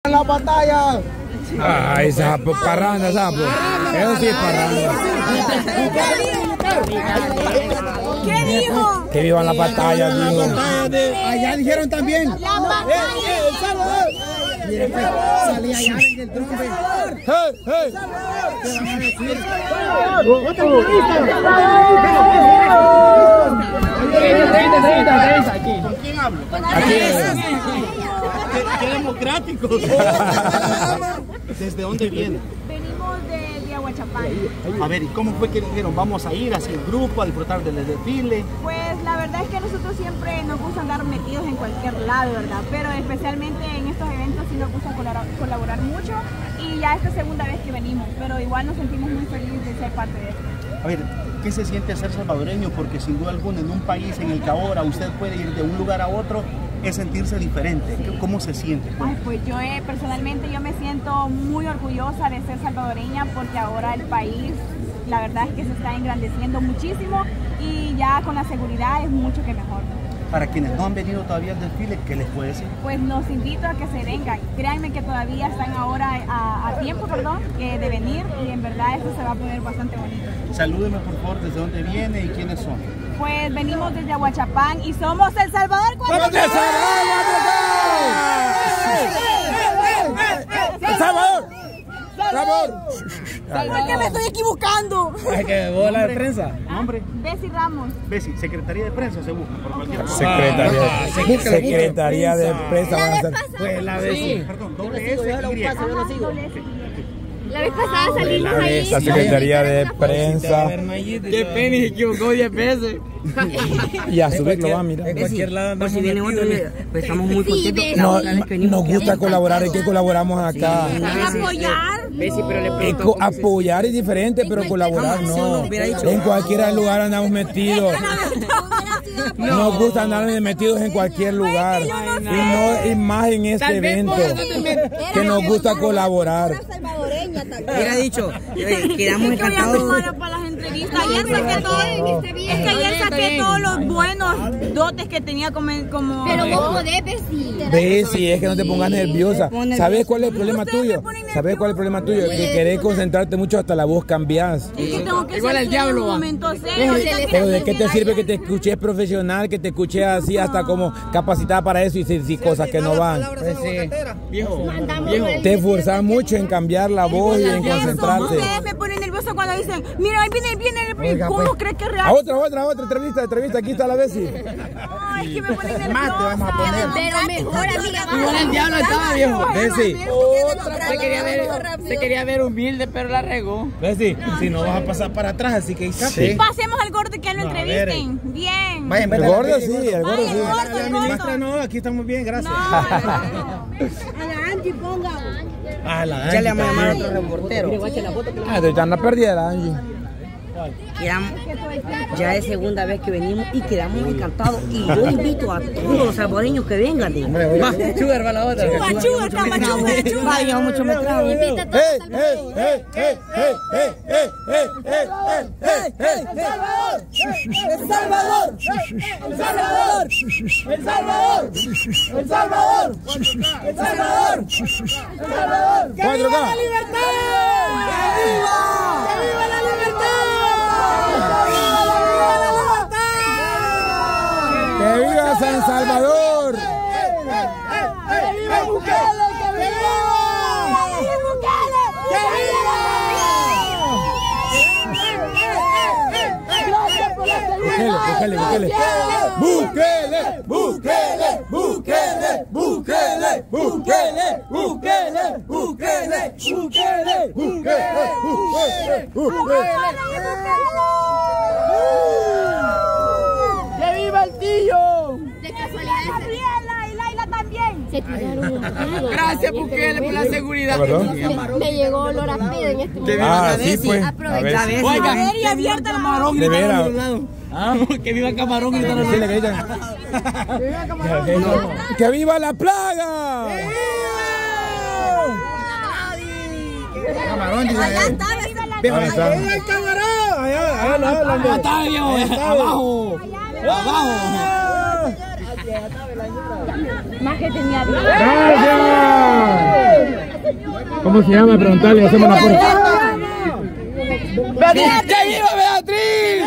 vivan las batallas. Ay, sapo, parranda, sapo. Eso sí es parranda. ¿Qué dijo? Que vivan las batallas, dijo. Allá dijeron también. La batalla. El Salvador. Salí allá en el trompe. ¡Hey, hey! ¿Qué van a decir? ¿Con quién hablo? ¡Qué democráticos! ¿Desde dónde vienen? Venimos de Aguachapán. A ver, ¿y cómo fue que dijeron? Vamos a ir así en grupo a disfrutar del desfile. Pues la verdad es que a nosotros siempre nos gusta andar metidos en cualquier lado, ¿verdad? Pero especialmente en estos eventos sí nos gusta colaborar mucho y ya esta segunda vez que venimos, pero igual nos sentimos muy felices de ser parte de esto. A ver, ¿qué se siente ser salvadoreño? Porque sin duda alguna en un país en el que ahora usted puede ir de un lugar a otro, es sentirse diferente. ¿Cómo se siente? Ay, pues yo personalmente yo me siento muy orgullosa de ser salvadoreña porque ahora el país, la verdad es que se está engrandeciendo muchísimo y ya con la seguridad es mucho que mejor. Para quienes no han venido todavía al desfile, ¿qué les puede decir? Pues los invito a que se vengan. Créanme que todavía están ahora a tiempo, de venir y en verdad esto se va a poner bastante bonito. Salúdeme por favor desde dónde viene y quiénes son. Pues venimos desde Aguachapán y somos El Salvador. ¡El Salvador! ¡Salvador! ¿Por qué me estoy equivocando? Es que bola de prensa. ¿Nombre? Bessie Ramos. Bessie, Secretaría de Prensa se busca por cualquier cosa. Secretaría de prensa. Pues la Bessie. Perdón, doble S, Y. La vez pasada salimos ahí. La Secretaría de Prensa. Qué pena, se equivocó 10 veces. Y a subirlo va, mira. En cualquier lado andamos. Si viene otro, pues estamos muy contentos. Nos gusta colaborar. ¿En qué colaboramos acá? Apoyar. Apoyar es diferente, pero colaborar no. En cualquier lugar andamos metidos. Nos gusta andar metidos en cualquier lugar. Y más en este evento. Que nos gusta colaborar. Hubiera dicho, quedamos encantados. Para las entrevistas. Ayer saqué todos los buenos dotes que tenía como... Pero vos podés, Bessie. Bessie, es que no te pongas nerviosa. ¿Sabes cuál es el problema tuyo? ¿Sabes cuál es el problema tuyo? Que querés concentrarte mucho hasta la voz cambias. Igual el diablo va. Pero ¿de qué te sirve que te escuches profesional, que te escuches así hasta como capacitada para eso y cosas que no van? Viejo. Te esforzas mucho en cambiar la voz y en concentrarte. Ustedes me ponen nerviosa cuando dicen, mira, ahí viene. ¿Cómo crees que es real? Otra entrevista, aquí está la Bessie. Ay, es que me ponen nerviosa. Más te vamos a poner. Pero mejor, amiga. Igual el diablo estaba, viejo. Bessie. Se quería ver humilde, pero la regó. Bessie, si no vas a pasar para atrás, así que Sí. Pasemos al gordo que lo entrevisten. Bien. Vayan, El gordo sí, el gordo sí. El gordo. No, aquí estamos bien, gracias. No. A la Angie ponga. Ya le vamos a llamar a otro reportero. Te echan la pérdida de la Angie. Ya es segunda vez que venimos y quedamos encantados. Y yo invito a todos los salvadoreños que vengan. Va, Sugar va la otra. Vaya, mucho metrado. Invita a todos ¡El Salvador! ¡Que viva la libertad! ¡Que viva la libertad! ¡Que viva San Salvador! ¡Que viva Bukele! ¡Que viva! ¡Que viva! ¡Gracias por la seguridad! ¡Que viva el tío! De casualidad. Gabriela y Laila también. Se tiraron un pedo. Gracias, Bukele, por la seguridad. Me llegó olor a pedo en este momento. Ah, sí, pues. A ver. Oiga, Y abierta la mano. De veras. Que viva Camarón. Sí, le gritan. ¡Que viva la plaga! Camarón, dice. Allá está. ¿Dónde está? ¡Ahí el camarón! Allá Está, viejo. Abajo. Más que tenía. ¡Gracias! ¿Cómo se llama? Preguntarle, hacemos una prueba. ¡Que viva Beatriz!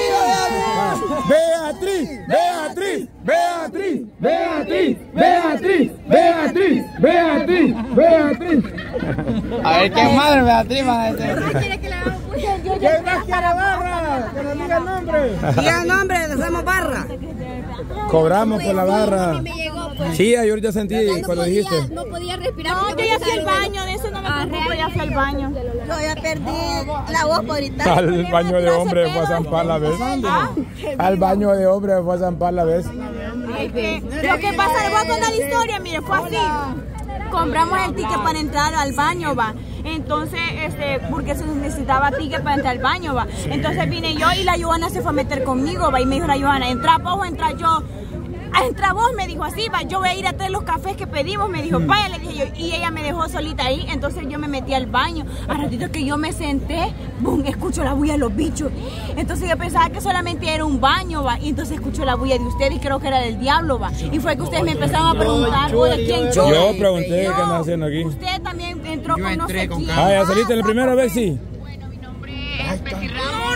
Beatriz, Beatriz, Beatriz, Beatriz, Beatriz, Beatriz, Beatriz, Beatriz. A ver qué madre Beatriz va a decir. ¿Quién más quiere barra? Que nos diga el nombre. Diga el nombre, hacemos barra. Cobramos por la barra. Sí, yo ahorita sentí cuando dijiste. No podía respirar. No, yo ya fui al baño, de eso no me preocupo, ya fui al baño. Yo ya perdí la voz por gritar. Al baño de hombre fue a zampar la vez. Al baño de hombre fue a zampar la vez. Lo que pasa, le voy a contar la historia, mire, fue así. Compramos el ticket para entrar al baño, va. Entonces, porque se necesitaba ticket para entrar al baño, va. Entonces vine yo y la Johanna se fue a meter conmigo, va. Y me dijo la Johanna, ¿entra vos o entra yo? Entra vos, me dijo así, va, yo voy a ir a traer los cafés que pedimos, me dijo, vaya, le dije yo, y ella me dejó solita ahí, entonces yo me metí al baño, a ratito que yo me senté, boom, escucho la bulla de los bichos, entonces yo pensaba que solamente era un baño, va, y entonces escucho la bulla de ustedes y creo que era del diablo, va, y fue que ustedes me empezaron a preguntar, oye, ¿quién chulo? Yo pregunté qué andas haciendo aquí. Usted también entró con no sé quién. Ah, ¿ya saliste la primera vez, sí? Bueno, mi nombre es Betty Ramón.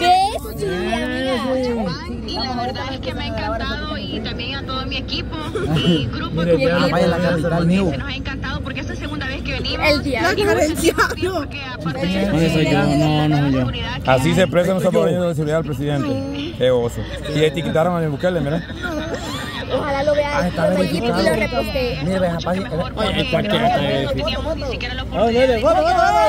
Y la verdad es que me ha encantado y también a todo mi equipo y grupo. Se nos ha encantado porque esta es la segunda vez que venimos. El día. Así se expresan los salvadoreños de seguridad del presidente. Qué oso. Y etiquetaron a mi Bukele, mira. Ojalá lo vean por equipo y lo reposte. Mira, Ni siquiera la oportunidad.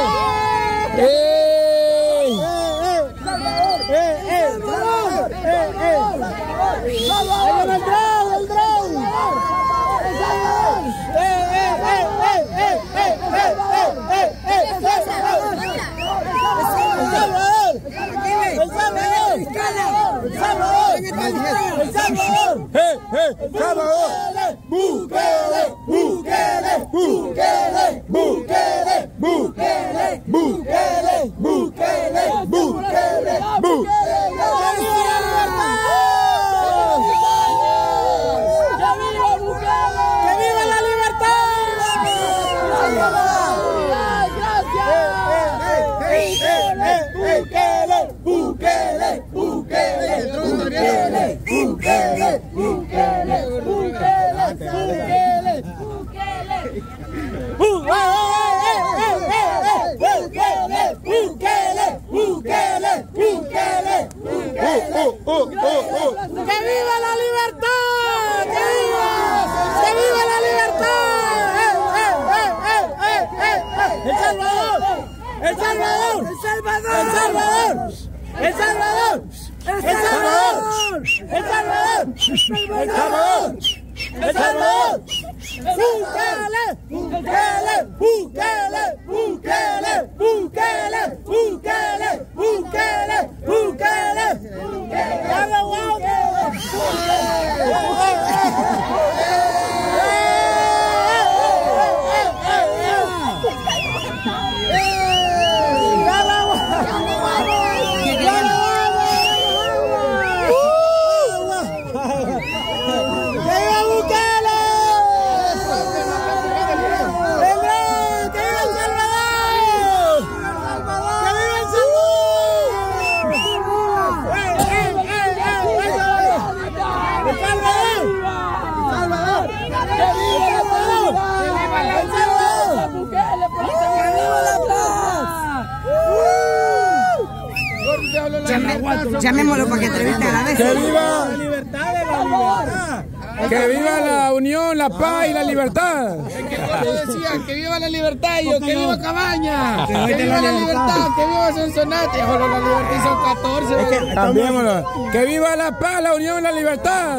Llamémoslo para que entreviste a la vez. ¡Que viva la libertad de la libertad! ¡Que viva la unión, la paz y la libertad! Yo decía, que viva la libertad, y yo, que viva Cabaña, que viva la libertad, que viva Sonsonate, joder, la libertad son 14. Cambiémoslo. ¡Que viva la paz, la unión y la libertad!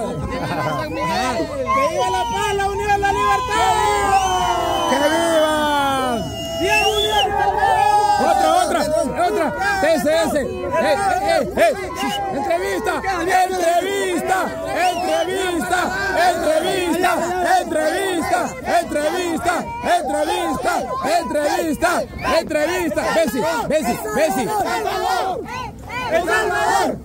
¡Que viva la paz, la unión y la libertad! ¡Que viva! Otra. TCS. Entrevista. Bessie. ¡El Salvador!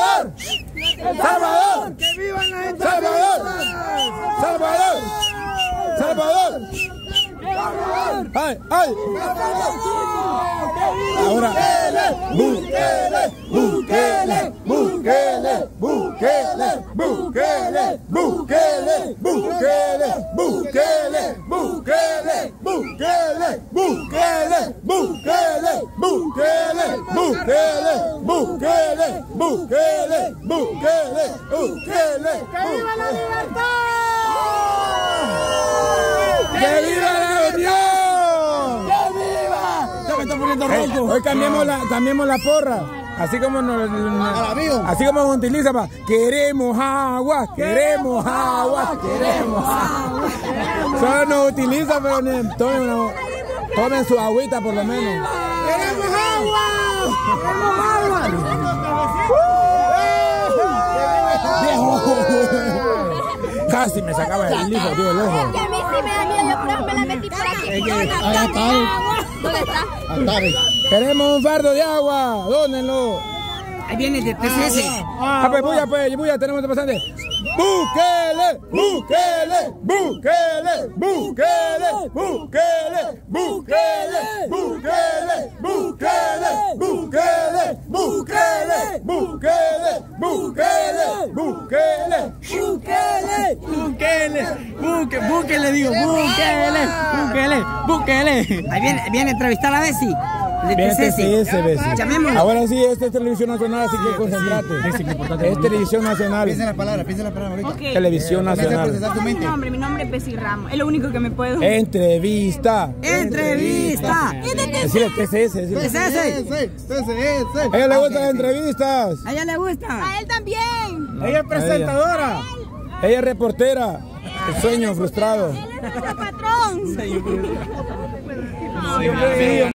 ¡Que viva la gente! ¡Salvador! Salvador. ¡Ay, ay! Ahora. Bukele, Bukele, Bukele, Bukele, Bukele, Bukele, Bukele, Bukele, Bukele, Bukele, Bukele, Bukele, Bukele, Bukele, Bukele, Bukele, Bukele, Bukele. ¡Que viva la libertad! ¡Que viva la unión! ¡Que viva! Ya me está poniendo rojo. Hoy cambiamos la porra. Así como así como nos utiliza para queremos agua, queremos agua, queremos agua. Solo nos utiliza, pero tomen su agüita por lo menos. ¡Queremos agua! ¡Queremos agua! Casi me sacaba el hijo, tío, el ojo. Es que a mí sí me da miedo, yo por eso me la metí por aquí. ¿Dónde está? Queremos un fardo de agua, dónenlo. Ahí viene de TCS. Bulla, tenemos de pasante. Bukele, Bukele, Bukele, Bukele, Bukele, Bukele, Bukele, Bukele, Bukele, Bukele, Bukele, Bukele, Bukele, Bukele, Bukele, digo, Bukele. Ahí viene a entrevistar a Bessie. Viene TCS, Bessie. Llamémoslo. Ahora sí, esta es Televisión Nacional, así que concentrate. Es Televisión Nacional. Piensa la palabra ahorita. Okay. Televisión Nacional. Mi nombre es Bessie Ramos. Es lo único que me puedo. Entrevista. Entrevista. Decirle TCS. A ella le gustan las entrevistas. A ella le gusta. A él también. Ella es presentadora. Ella es reportera. El sueño frustrado. Él es nuestro patrón.